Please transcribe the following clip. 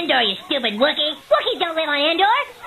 Endor, you stupid Wookiee. Wookiees don't live on Endor.